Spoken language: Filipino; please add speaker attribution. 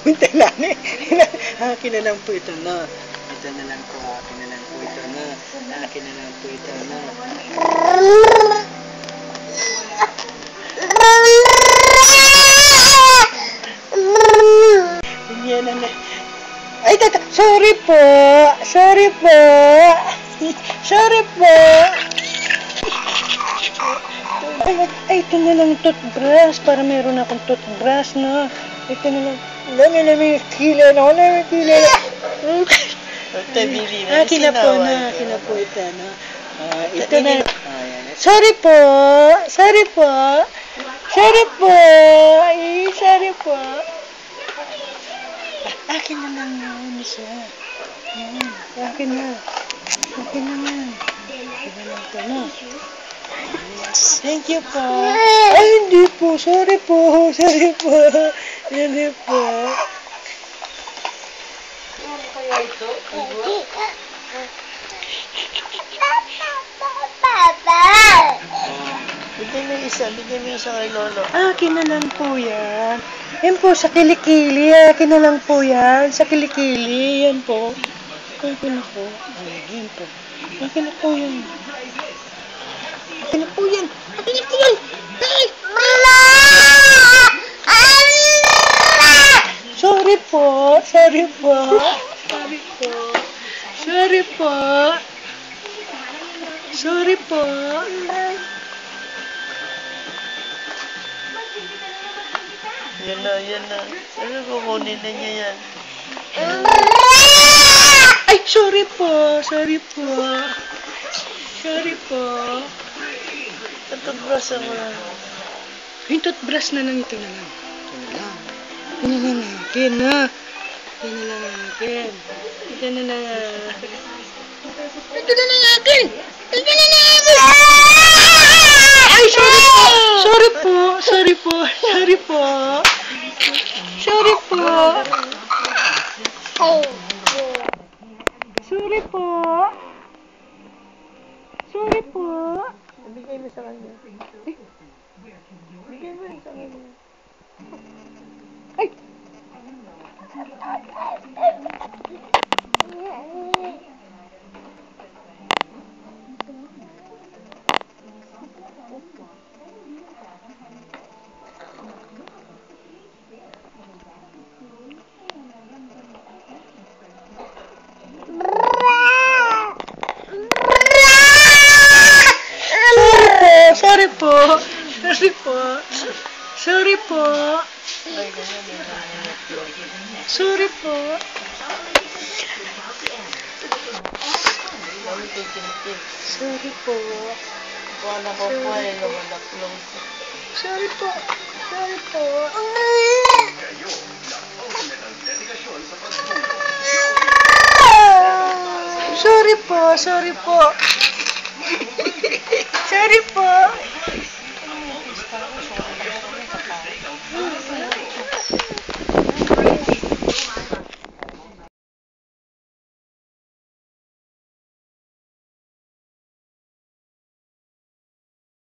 Speaker 1: Comment lang eh. Akin na lang po ito na. Ito na lang po. Akin na lang po ito na. Akin na lang po ito na. Yan na. Ay, tata. Sorry po. Sorry po. Sorry po. Ay, ito na lang toothbrush. Para meron akong toothbrush na. Ito na lang. Lami kila na. Lami kila na. Akin na po na. Akin na po ito na. Ito na. Sorry po. Sorry po. Sorry po. Ay, sorry po. Akin na lang yun siya. Yan. Akin na. Akin na lang. Akin na lang ito na. Thank you po. Ay, hindi po. Sorry po. Sorry po. Sorry po.
Speaker 2: Ano kaya ito?
Speaker 1: Bigyan mo isa. Bigyan mo isa kay Lolo.
Speaker 2: Akin na lang po yan. Yan po, sa kilikili. Akin na lang po yan. Sa kilikili. Yan po. Akin na po. Yan po. Akin na po yan. Akin na po yan. Akin na po yan. Mama! Sorry po. Sorry po. Sorry po. Sorry po. Sorry po.
Speaker 1: Yan na, yan na. Ano kukunin na niya yan?
Speaker 2: Ay, sorry po. Sorry po. Sorry po.
Speaker 1: Toothbrush mo lang.
Speaker 2: Yung toothbrush na lang. Ito na lang. Ito na lang. Ito na lang akin na. Ito na lang akin. Ito na lang akin. Ito na lang akin. Ito na lang akin. Ay, sorry po. Sorry po. Sorry po. Sorry po. Sorry po. Sorry po. Sorry po.
Speaker 1: Bigay mo sa kanya. Bigay mo sa kanya.
Speaker 2: Ay! Sorry po. Sorry po. Sorry po.
Speaker 1: Ay, ganyan na.
Speaker 2: Sorry po.
Speaker 1: Dami ko kinikin.
Speaker 2: Sorry po.
Speaker 1: Wala ko po ay lumalaklong.
Speaker 2: Sorry po. Sorry po. Sorry po. Sorry po. Sorry po.